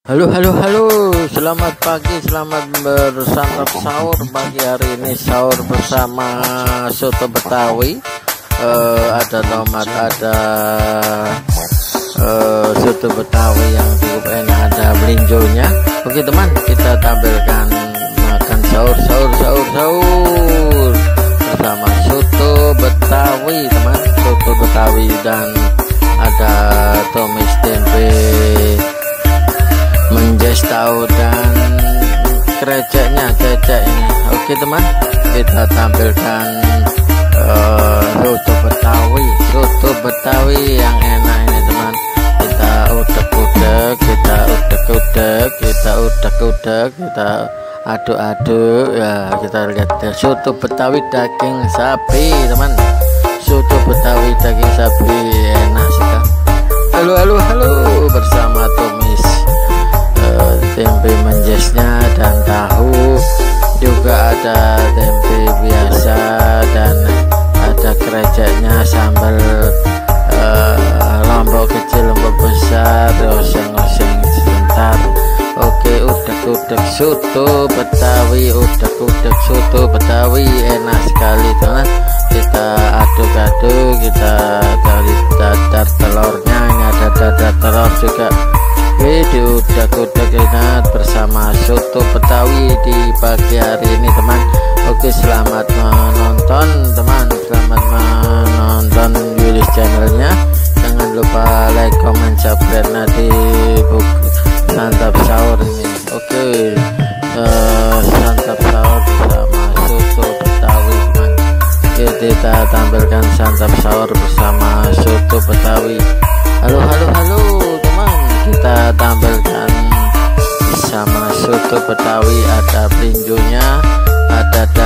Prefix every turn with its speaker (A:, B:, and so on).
A: Halo, selamat pagi, selamat bersantap sahur pagi hari ini. Sahur bersama soto Betawi, ada tomat, ada soto Betawi yang cukup enak, ada melinjonya. Oke teman, kita tampilkan makan sahur bersama soto Betawi teman, soto Betawi, dan ada tumis tempe, menjes tahu, dan kreceknya, cecek ini. Oke teman, kita tampilkan soto Betawi yang enak ini teman. Kita udek-udek, kita aduk-aduk ya. Kita lihat ya, soto Betawi daging sapi teman, soto Betawi daging sapi enak sekali. Halo bersama tumis tempe menjesnya dan tahu, juga ada tempe biasa dan ada kreceknya, sambal lombok kecil, lombok besar, oseng-oseng sebentar. Oke, udek-udek soto Betawi, soto Betawi enak sekali teman. Kita aduk-aduk, kita cari dadar telurnya, ini ada dadar telur juga. Oke, diudak-udak enak bersama soto Betawi di pagi hari ini teman. Oke, selamat menonton teman, selamat menonton Yulis channelnya. Jangan lupa like, comment, subscribe di santap sahur ini. Oke, santap sahur bersama soto Betawi teman. Oke, kita tampilkan santap sahur bersama soto Betawi. Halo teman, kita tampilkan bersama soto Betawi, ada melinjonya, ada